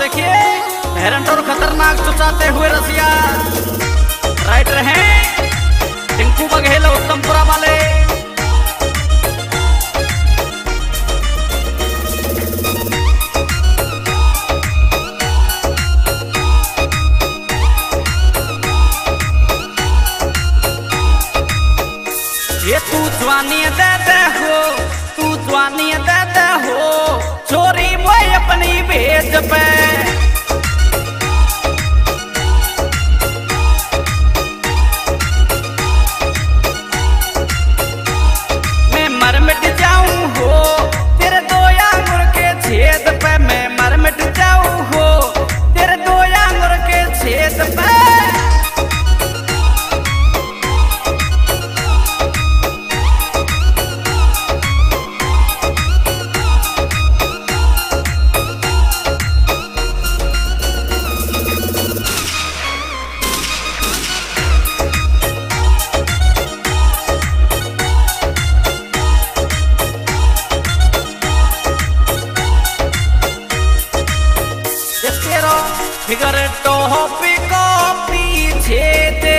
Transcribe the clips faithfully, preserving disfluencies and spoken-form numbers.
देखिए हैरंट और खतरनाक चुचाते हुए रसिया राइटर हैं टिंकू बघेल उत्तमपुरा वाले। ये तू जवानी दे दे हो, तू जवानी दे दे हो, चोरी वो अपनी भेज पे मैं मर मिट जाऊं हो, तेरे दो आंगुर के छेद पे मैं मर मिट जाऊं हो, तेरे दो आंगुर के छेद पे। फिगर टोपी को पीछे दे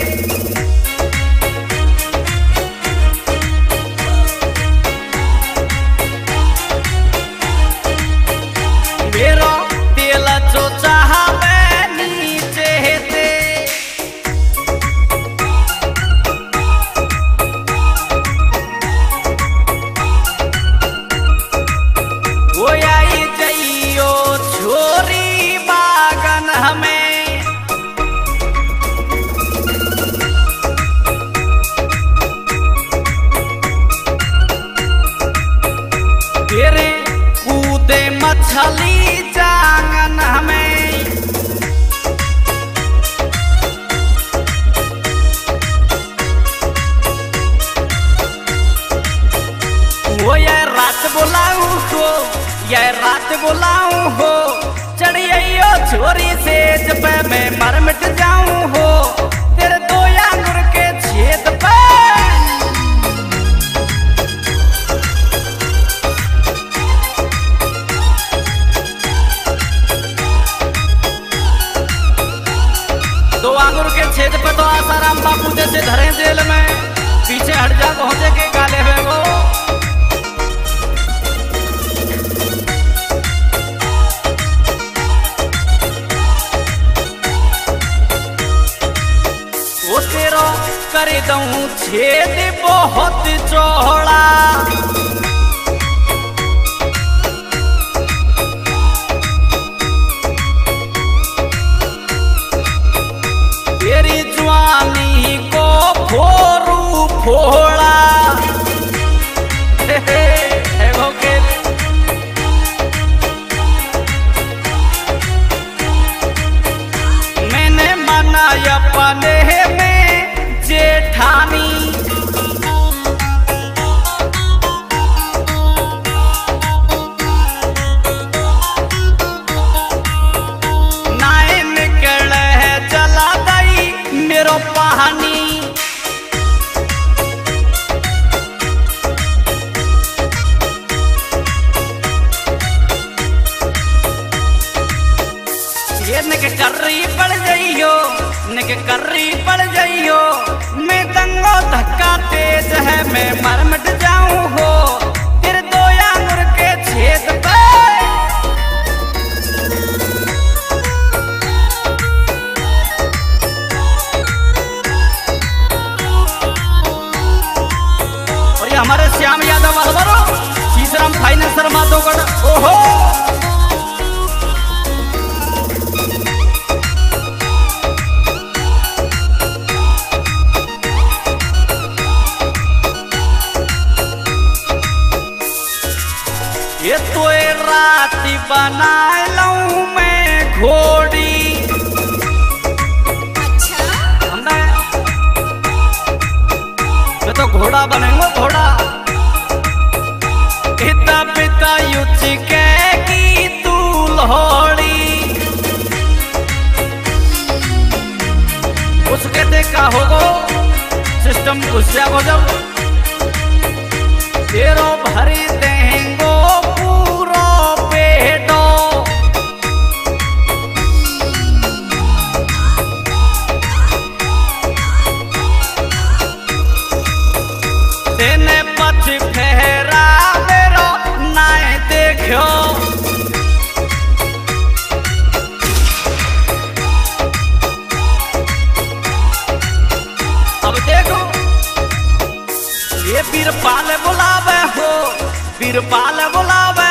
मेरा दिल जो चाहा मैं नीचे दे वो आई जइयो छोरी हमें तेरे कूदे मछली जांगन हमें वो ये रात बुलाऊं हो, ये रात बुलाऊं हो, चढ़ियो छोरी से जब मैं मर मिट जाऊं हो, तेरे दो आंगुर के छेद पे। दो आंगुर के छेद पे तो आसाराम बापू जैसे धरे जेल में, पीछे हट जा पहुंचे के काले हुए वो। कर दूं छेद बहुत चौड़ा तेरी जवानी को फोरू फोड़ा मैंने मना अपने में जेठानी नाए निकल है चला गई मेरो पानी ये निक कर्री पड़ जाइयो, निक कर्री पड़ जाइयो, मैं दंगो धक्का तेज है मैं मर मिट जाऊं हो, तेरे दो आंगुर के छेद पे। और ये हमारे श्याम यादव अलवरो शीशराम फाइनेंस शर्मा दोगढ़। ओहो ये तो रात बना लूं मैं घोड़ी। अच्छा मैं तो घोड़ा बनेगा घोड़ा, इतना पिता युच के की तू लोहड़ी उसके देखा होगो सिस्टम गुस्सा हो जब तेरो भरी देंगो पूरा पेटो तेने पछ फेरा मेरो नाय देखो। अब देखो ये बीरपाल बुलावे हो, बीरपाल बुलावे